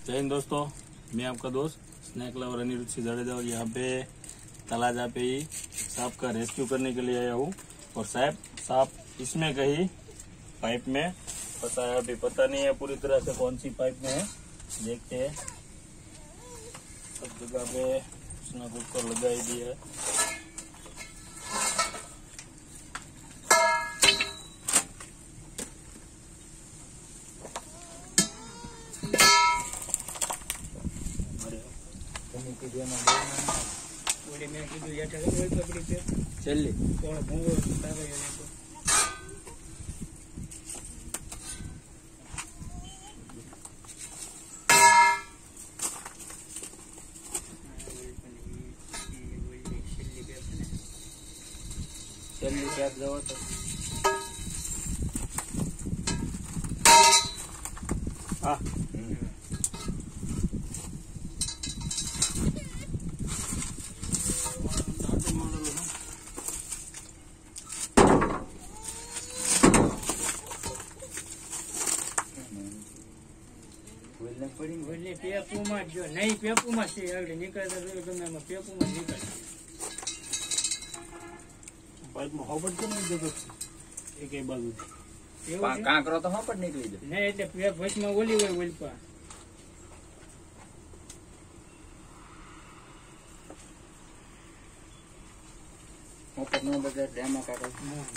जय हिंद दोस्तों, मैं आपका दोस्त स्नैक लवर अनिरुद्ध सिंह जडेजा और यहाँ पे तलाजा पे ही सांप का रेस्क्यू करने के लिए आया हूँ। और सांप इसमें कहीं पाइप में फंसा है। अभी पता नहीं है पूरी तरह से कौन सी पाइप में है, देखते हैं। सब जगह पे कुछ ना कुछ तो लगा ही दिया है। चल कैब जाओ तो हाँ પેપુમાં જો નહીં પેપુમાં છે આગળ નીકળતા તમે એમાં પેપુમાં નીકળે पाइप में होबट तो नहीं देखो एक बाजू કાંકરો તો હા પણ નીકળી જાય નહીં એટલે પેપ વચમાં ઓલી હોય ઓલપા મોકટ નો બજાર ડેમો કાઢો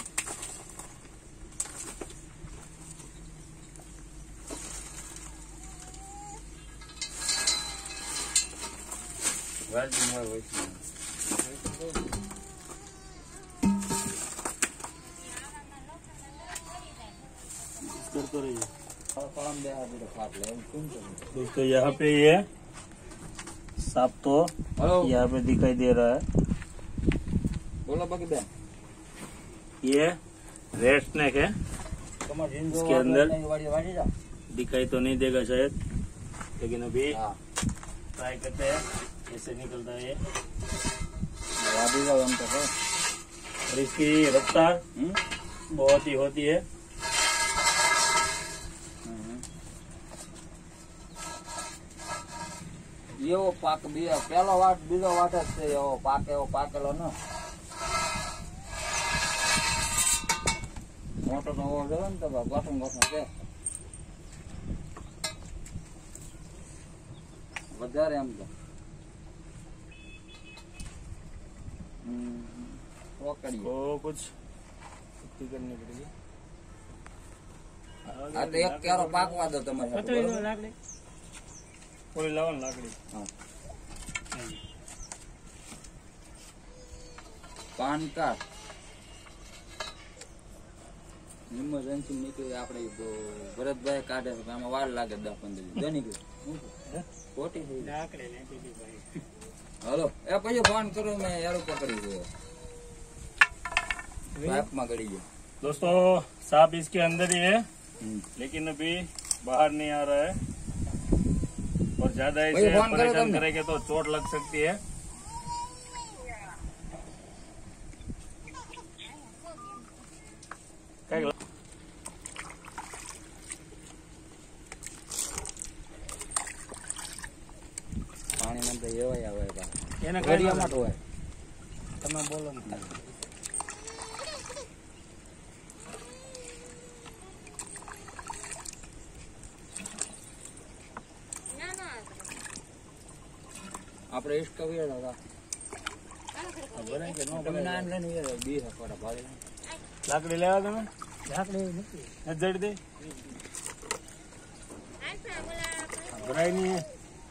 વેલ્ડિંગ હોય વચમાં करते रहिए कॉलम दे आदि फाट ले कौन दोस्तों। यहाँ पे ये सांप तो यहाँ पे दिखाई दे रहा है। बोलो बाकी बहन ये रेड स्नेक है। इसके अंदर दिखाई तो नहीं देगा शायद, लेकिन अभी ट्राई करते हैं कैसे निकलता है ये। और इसकी रफ्तार बहुत ही होती है। એવો પાક પેલો વાટ બીજો વાટ જ છે એવો પાકેલો ને મોટો નો જોવે ને તો ગોઠણ છે વધારે એમ તો પકડીએ तो कुछ छुट्टी करनी पड़ेगी। આ તો એક કેરો પાકવા દો તમારે પતળીનો લાકડી पूरी लावन लाकड़ी પાન કાર્ડ ઇમરજન્સી નીકળી આપણે ભરતભાઈ કાઢે છે આમાં વાર લાગે 10-15 જો નીકળી ખોટી થઈ લાકડી નાખી દી ભાઈ હાલો એ પછી ફોન કરો મેં યાર પકડી ગયો પાઇપ માં ગળી ગયો। दोस्तों सांप इसके अंदर ही है, लेकिन अभी बाहर नहीं आ रहा है। और ज्यादा इसे परेशान करेंगे तो चोट लग सकती है। પાણી માં તો એવાય આવે એના ઘડિયા માટે હોય તમે બોલો ને। આપણે ઇષ્ટ કવિયા દાદા તમે નામ લઈને યાર બી હકવાડા ભાડે लाकड़ी लेवा તમે લાકડી નથી जड़ दे भराई नहीं है।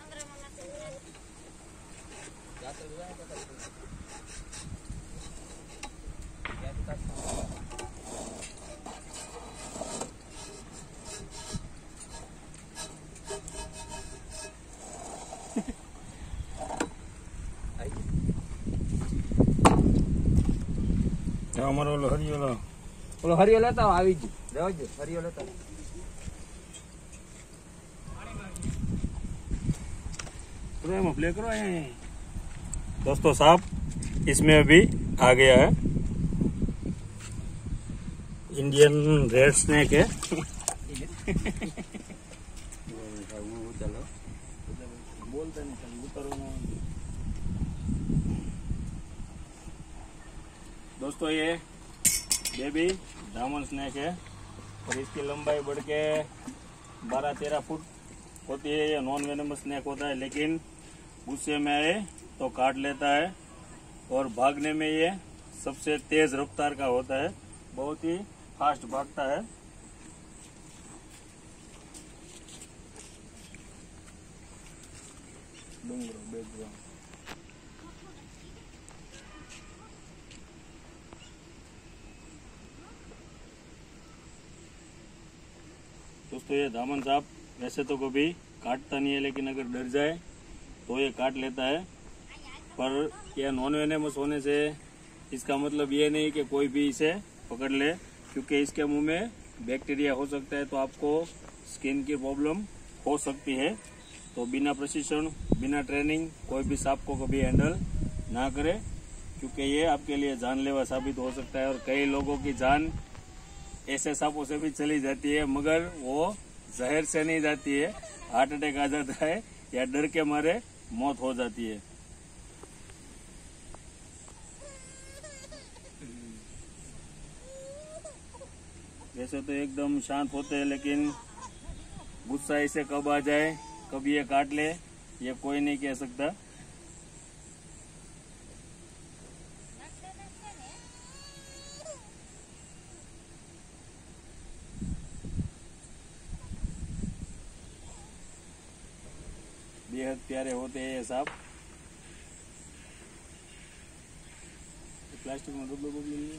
हमारा હરિયો લેતા આવી જ રહેજો હરિયો લેતા प्ले करो। दोस्तों सांप इसमें अभी आ गया है। इंडियन रेड स्नेक है। चलो बोलते नहीं खाली उतरो ना। दोस्तों ये बेबी दामन स्नैक है और इसकी लंबाई बढ़ के 12-13 फुट होती है। ये नॉन वेनमस स्नैक होता है, लेकिन गुस्से में आए तो काट लेता है और भागने में ये सबसे तेज रफ्तार का होता है, बहुत ही फास्ट भागता है। दोस्तों ये दामन सांप वैसे तो कभी काटता नहीं है, लेकिन अगर डर जाए तो ये काट लेता है। पर यह नॉन वेनेमस होने से इसका मतलब ये नहीं कि कोई भी इसे पकड़ ले, क्योंकि इसके मुंह में बैक्टीरिया हो सकता है, तो आपको स्किन की प्रॉब्लम हो सकती है। तो बिना प्रशिक्षण, बिना ट्रेनिंग कोई भी सांप को कभी हैंडल ना करे, क्योंकि ये आपके लिए जानलेवा साबित हो सकता है। और कई लोगों की जान ऐसे सांपों से भी चली जाती है, मगर वो जहर से नहीं जाती है, हार्ट अटैक आ जाता है या डर के मारे मौत हो जाती है। वैसे तो एकदम शांत होते हैं, लेकिन गुस्सा इसे कब आ जाए, कब ये काट ले, ये कोई नहीं कह सकता। बेहद प्यारे होते हैं ये सांप। प्लास्टिक में डब्बू ले लिए,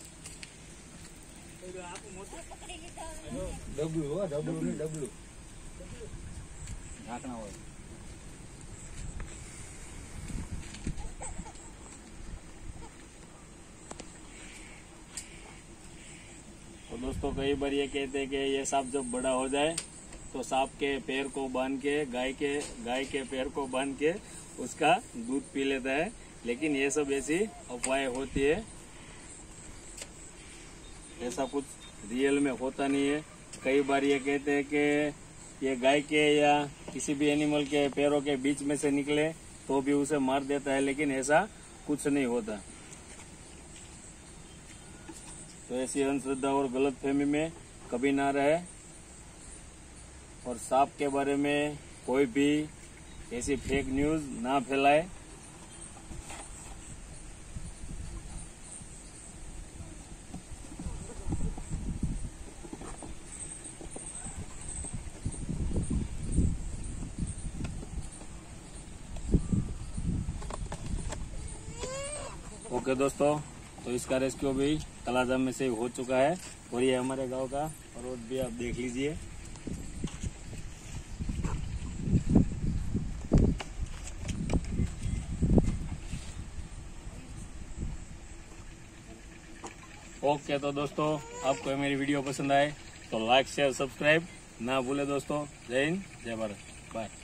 डब्लू हो, डब्लू नहीं डब्लू ढाकना हो। तो दोस्तों कई बार ये कहते हैं कि ये सांप जब बड़ा हो जाए तो सांप के पैर को बांध के, गाय के पैर को बांध के उसका दूध पी लेता है, लेकिन ये सब ऐसी अफवाहें होती है, ऐसा कुछ रियल में होता नहीं है। कई बार ये कहते हैं कि ये गाय के या किसी भी एनिमल के पैरों के बीच में से निकले तो भी उसे मार देता है, लेकिन ऐसा कुछ नहीं होता। तो ऐसी अंधश्रद्धा और गलतफहमी में कभी ना रहे, और सांप के बारे में कोई भी ऐसी फेक न्यूज ना फैलाए। ओके दोस्तों, तो इसका रेस्क्यू भी तलाजाम में से हो चुका है, और ये हमारे गांव का रोड भी आप देख लीजिए। ओके तो दोस्तों, आपको मेरी वीडियो पसंद आए तो लाइक शेयर सब्सक्राइब ना भूले दोस्तों। जय हिंद, जय भारत, बाय।